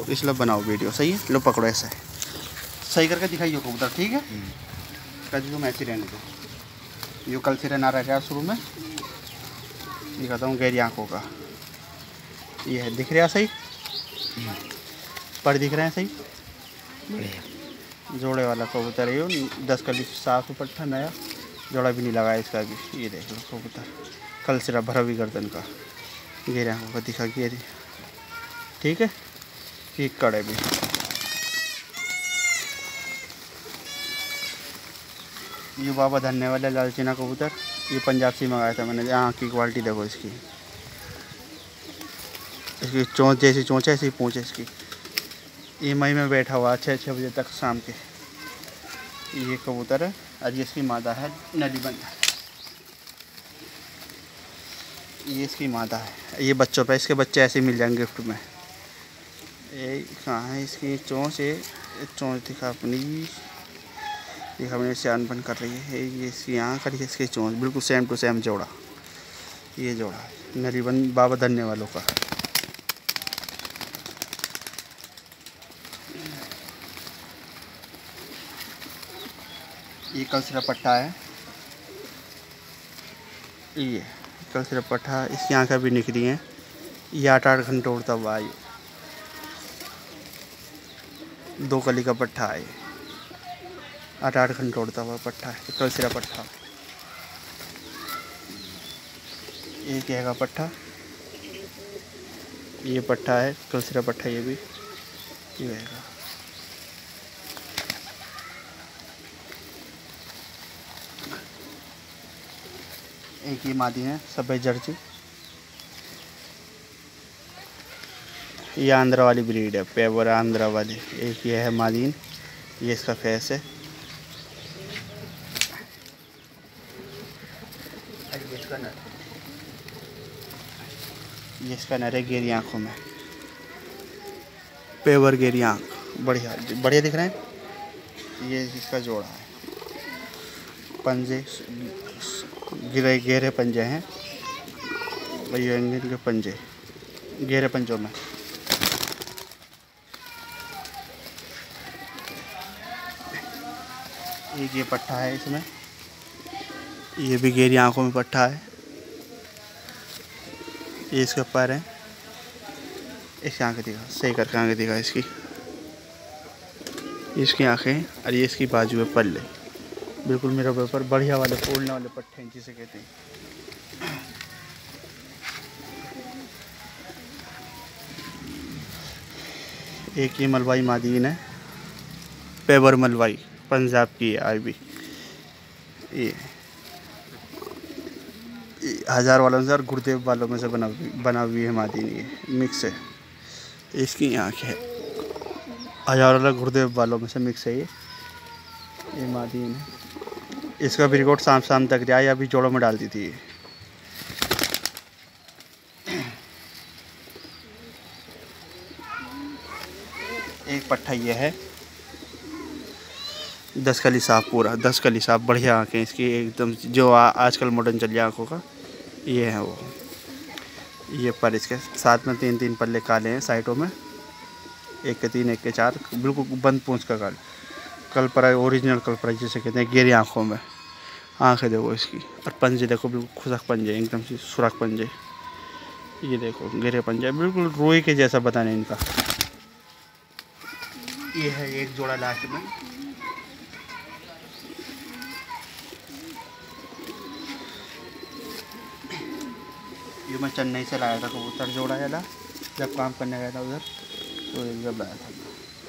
इसलिए बनाओ वीडियो। सही है, लो पकड़ो ऐसा है, सही करके दिखाइए कबूतर, ठीक है। कभी तुम ऐसे रहने दो, यो कल से रहना रह गया शुरू में। दिखाता हूँ गहरी आँखों का, ये है, दिख रहा सही, पर दिख रहे हैं सही, जोड़े वाला कबूतर है ये, 10 कली साफ पट्टा नया, जोड़ा भी नहीं लगाया इसका भी। ये देख लो कबूतर, कल सिरा भरा भी गर्दन का, गहरी आँखों का दिखा के, ठीक है। ये कड़े भी, ये बाबा धन्य वाला लालचीना कबूतर, ये पंजाब से मंगाया था मैंने। यहाँ की क्वालिटी देखो इसकी, इसकी चोंच जैसी चोंच है, ऐसी पूंछ है इसकी। ईएमआई में बैठा हुआ 6 बजे तक शाम के। ये कबूतर है और ये इसकी मादा है नलीबंद, ये इसकी मादा है। ये बच्चों पे, इसके बच्चे ऐसे मिल जाएंगे गिफ्ट में। ये कहाँ है इसकी चोंच, ये चोंच दिखा अपनी, ये हमें शान बन कर रही है। ये इसकी आँख और ये इसकी चोंच बिल्कुल सेम टू सेम जोड़ा। ये जोड़ा है नरीबंद बाबा धन्य वालों का। ये कल सिरा पट्टा है, ये कल सिरा पट्टा, इसकी आँखें भी निकली हैं। ये 8-8 घंटे उड़ता हुआ है, 2 कली का पट्टा है, 8-8 घंटे उड़ता हुआ पट्टा है, कल सिरा पट्टा। ये क्या है पट्टा, ये पट्टा है कल सिरा पट्टा, ये भी ये रहेगा। एक ही मादी है सफ़ेद जर्सी, ये आंध्रा वाली ब्रीड है, पेवर आंध्रा वाली। एक ये है मादीन, ये इसका फेस है। ये इसका नर है गेरी आँखों में, पेवर गेरी आँख, बढ़िया बढ़िया दिख रहे हैं। ये इसका जोड़ा है, पंजे गहरे पंजे हैं, ये इंजन के पंजे गहरे पंजों में। एक ये पट्टा है इसमें, ये भी गहरी आँखों में पट्टा है। ये इसके पैर है, इसकी आँखें दिखा, सही करके आँखें दिखा इसकी, इसकी आँखें और ये इसकी बाजू है पल्ले, बिल्कुल मेरे ऊपर बढ़िया वाले फोड़ने वाले पट्टे हैं जिसे कहते हैं। एक ये मलवाई मादीन है, पेवर मलवाई, पंजाब की है आई भी। ये 1000 वालों से और गुरुदेव वालों में से बना हुई है मादीन, ये मिक्स है। इसकी आँख है 1000 वाला गुरुदेव वालों में से मिक्स है ये मादीन है। इसका भी रिकॉर्ड शाम तक जाए, अभी जोड़ों में डाल दी थी ये। एक पट्टा ये है 10 कली साफ, पूरा 10 कली साफ, बढ़िया आँखें इसकी एकदम, जो आजकल मॉडर्न चल रहा आँखों का ये है वो। ये पर इसके साथ में 3-3 पल्ले काले हैं साइडों में, एक के 3 एक के 4, बिल्कुल बंद पूंछ का काल, कलपरा ओरिजिनल कलपरा जिसे कहते हैं, गहरी आँखों में। आँखें देखो इसकी, और पंजे देखो बिल्कुल खुशक पंजे, एकदम से सुराख पंजे। ये देखो गहरे पंजे, बिल्कुल रोई के जैसा बताने इनका। ये है एक जोड़ा लास्ट में, ये मैं चेन्नई से लाया था कबूतर जोड़ा वाला, जब काम करने गया था उधर, तो जब लाया था।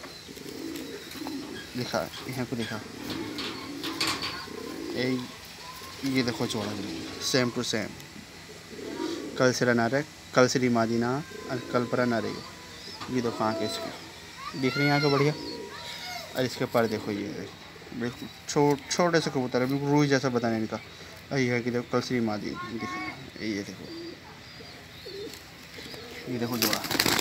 दिखा यहाँ को दिखा, ये देखो जोड़ा सेम टू सेम, कल सिरा ना रहे, कल सिरी मादीना और कल परा ना रही। ये देखो आँखें इसकी दिख रही है, आँखें बढ़िया। और इसके पर देखो ये बिल्कुल छोटे से कबूतर है, बिल्कुल रूई जैसा बताने इनका। और ये है कि देखो कल सिरी मादी दिखा, ये देखो जोड़ा।